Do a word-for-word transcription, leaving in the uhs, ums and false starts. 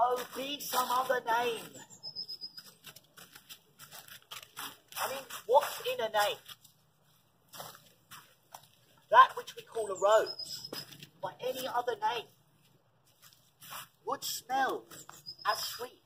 Oh, be some other name. I mean, what's in a name? That which we call a rose, by any other name, would smell as sweet